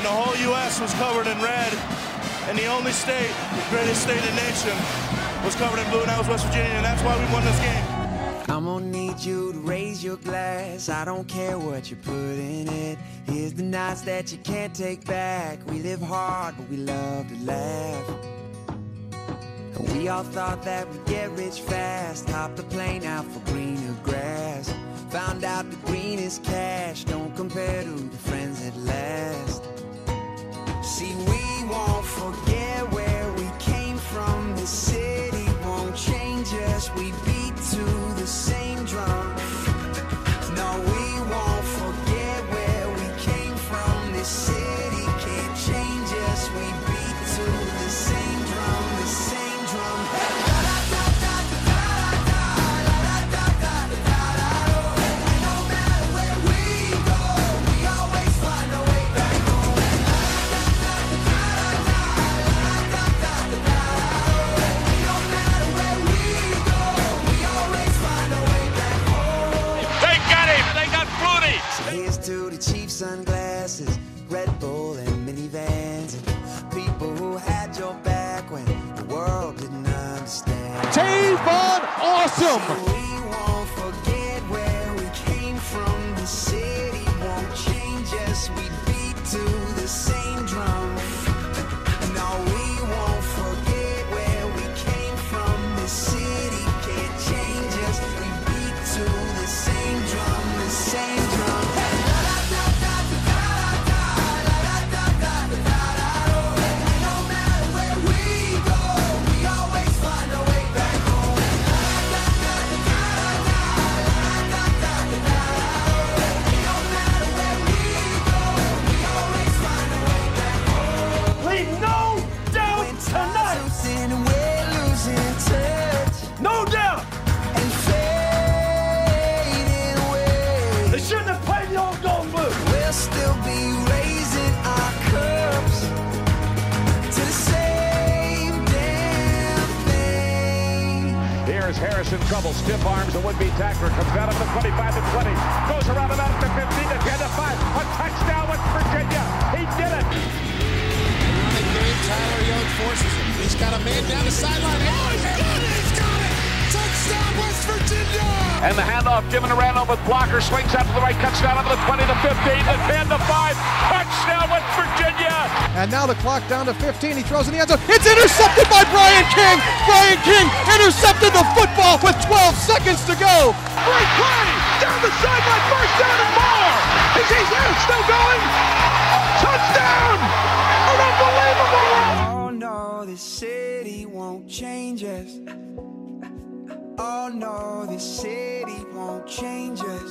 the whole U.S. was covered in red, and the only state, the greatest state in the nation, was covered in blue, and that was West Virginia, and that's why we won this game. I'm gonna need you to raise your glass. I don't care what you put in it. Here's the nights that you can't take back. We live hard, but we love to laugh. And we all thought that we'd get rich fast. Hopped the plane out for greener grass. Found out the greenest cash don't compare to the friends that last. See, we won't forget where we came from. The city won't change us. We beat to the same drum. No, we won't forget where we came from. This city can't change us. We beat to the same drum, the same drum. No matter where we go, we always find a way back home. No matter where we go, we always find a way back home. They got him! They got Flutie! So here's to the cheap sunglasses, Red Bull and minivans, and people who had your back when the world didn't understand. T-Von awesome! We won't forget where we came from. The city won't change us. We beat to the same drum. No, we won't forget where we came from. The city can't change us. We beat to the same drum, the same drum. No matter where we go, we always find a way back home. No matter where we go, we always find a way back home. Leave no doubt When time's tonight! losing, we're losing touch No doubt! and fading away. They shouldn't have played the old gold blue! We'll still be raising our cups to the same damn thing. Here's Harrison, trouble, stiff arms, the would-be tackler, comes out of the 25 to 20, goes around about the 15 to 10 to 5, a touchdown West Virginia, he did it! Running game, Tyler Young forces him. He's got a man down the sideline. Oh, he's got it! He's got it! Touchdown, West Virginia! And the handoff given to Randall with blocker, swings out to the right, cuts down over the 20 to 15, the 10 to 5, touchdown West Virginia! And now the clock down to 15. He throws in the end zone. It's intercepted by Brian King! Brian King intercepted the football with 12 seconds to go! Great play! Down the sideline, first down and more! Is he there? Still going? Touchdown! An unbelievable run! Oh no, this city won't change us. Oh no, this city won't change us.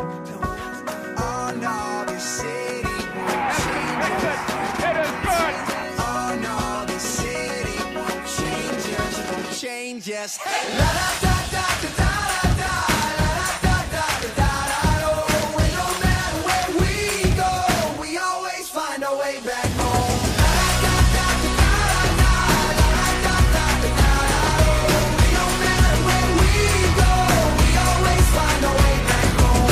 Oh no, this city won't change us. It is good! Oh no, this city won't change us. Won't change us. La da da da da da da. La da da da da da. Oh, and no matter where we go, we always find our way back home. No matter where we go, we always find our way back home.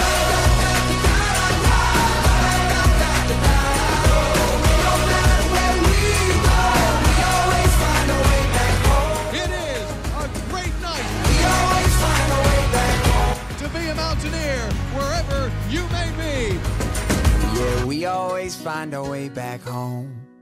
No matter where we go, we always find our way back home. It is a great night We always find our way back home. to be a Mountaineer wherever you may be. Yeah, we always find our way back home.